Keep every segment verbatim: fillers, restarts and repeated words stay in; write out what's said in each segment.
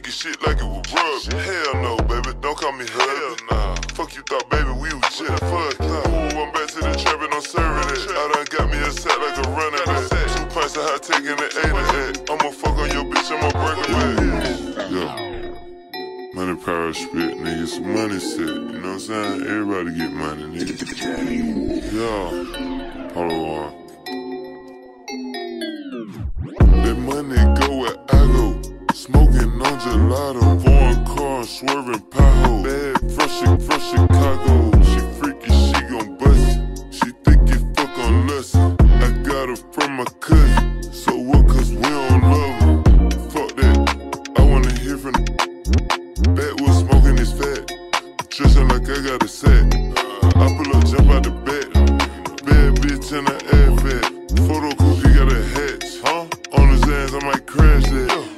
kicking shit like it was rub. Hell no, baby, don't call me hell nah. Fuck you thought, baby, we was just fuck. Ooh, I'm back to the trap and I'm serving it. I done got me a sack like a running back. Two pints of hot taking the eight of I'ma fuck on your bitch, I'ma break her back. Yo, money, power, spit, nigga, some money set. You know what I'm saying? Everybody get money, nigga. Yo, Pablo, Juan. That money go where I go. Smoking on gelato, foreign car, swerving pothole. Bad, fresh, fresh Chicago. She freaky, she gon' bust it. She think it fuck on lust. I got her from my cousin. So what, cause we don't love her. Fuck that, I wanna hear from the backwood smoking is fat. Dressing like I got a sack. I pull up, jump out the bed. Bad bitch and I add fat. Photo cookie got a hatch. Huh? On his ass, I might crash that.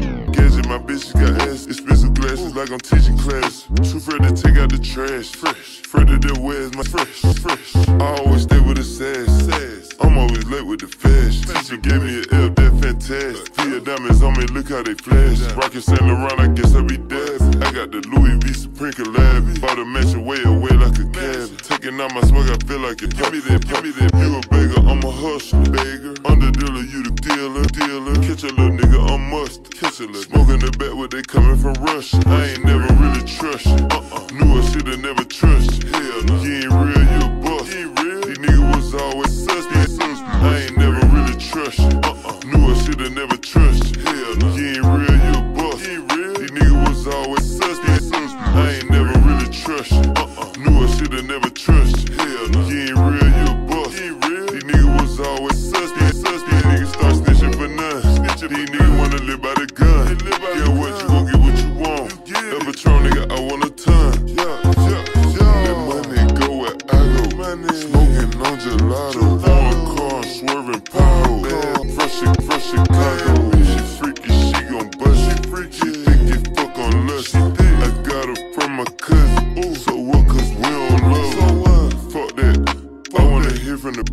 My bitches got ass, expensive glasses like I'm teaching class. Too afraid to take out the trash. Fresh, afraid of that where's my fresh, fresh. I always stay with the sass, sass. I'm always late with the fast. Teacher gave me an L, that fantastic. Feel diamonds on me, look how they flash. Rockin' Saint Laurent, I guess I be dead. I got the Louis V Supreme collab. Bought a mansion way away like a cab. Taking out my swag, I feel like it. Give me that, give me that. You a beggar, I'm a hustler, beggar. Under dealer, you the dealer, dealer. Catch a little nigga, I'm must. Catch a little smoking the back where they coming from Russia. I ain't never really trust you. Uh-uh. Knew I shoulda never trust you. Hell no. You ain't real, you a bust. You ain't real. These niggas was always suspect. I ain't never really trust you. Uh-uh. Knew I shoulda never trust you. Hell no. You ain't real, you a bust. You ain't real. These niggas was always suspect. I ain't never really trust you. Uh-uh. Knew I shoulda never trust you. Hell no. You ain't real, you a bust. You ain't real. These niggas was always suspect. Suspect. Niggas start snitching for none. Snitching. These niggas wanna live by the gun. Yeah, what you gon' get what you want. That Patron nigga, I want a ton. Yeah, yeah, yeah. That money go where I go. Money. Smoking on gelato, foreign car, swerving pothole. Bad, fresh, fresh Chicago. She freaky, she gon' bust. She freaky, she think it fuck on lust. I got her from my cousin. Ooh. So what? Cause we don't love her. So what? Fuck that. Fuck I wanna that. Hear from the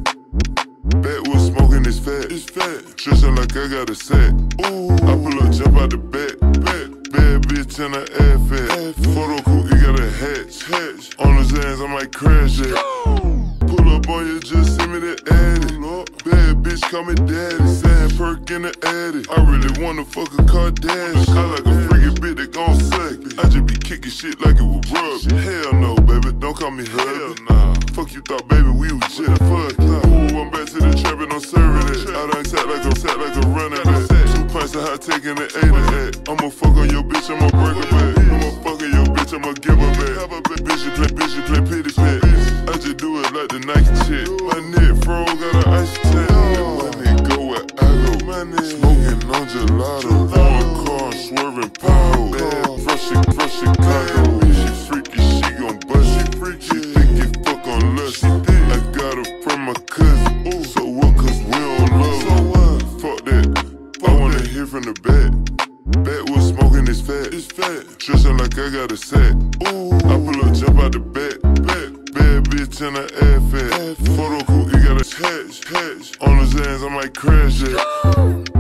backwood smoking is fat. It's fat. Dressing like I got a sack. Ooh. I pull up, jump out the back. Back. Bad bitch and I add fat. Photo cookie got a hatch. hatch. On his ass, I might crash it. Pull up on you, just send me the addy. Bad bitch, call me daddy. Sand perk in the addy. I really wanna fuck a Kardashian. I like a freaky bitch that gon' suck. I just be kicking shit like it was rub. Hell no, baby, don't call me hubby. Nah. Fuck you thought, baby, we was just fuck. Ooh, I'm back to the trap and I'm serving it. I done sat like a sat like a running back. Two pints of hot taking the eight of I'ma fuck on your bitch, I'ma break her back. I'ma fuck on your bitch, I'ma give her back. Bitch, you play, bitch, you play pity pat. I just do it like the Nike chick. My neck froze, got an ice tag. That money go where I go. Smoking on gelato, foreign car, swerving pothole. Bad, fresh, fresh Chicago. She freaky, she gon' bust. She freaky, she think it fuck on lust. I got her from my cousin. Ooh. So what? Cause we don't love her. So what? Fuck that. I wanna hear from the back. Backwood smoking is fat. It's fat. Dressing like I got a sack. Ooh. I pull up, jump out the back. Back. Bad bitch and I add fat. Photo cookie got a hatch. hatch. On his ass, I might crash it.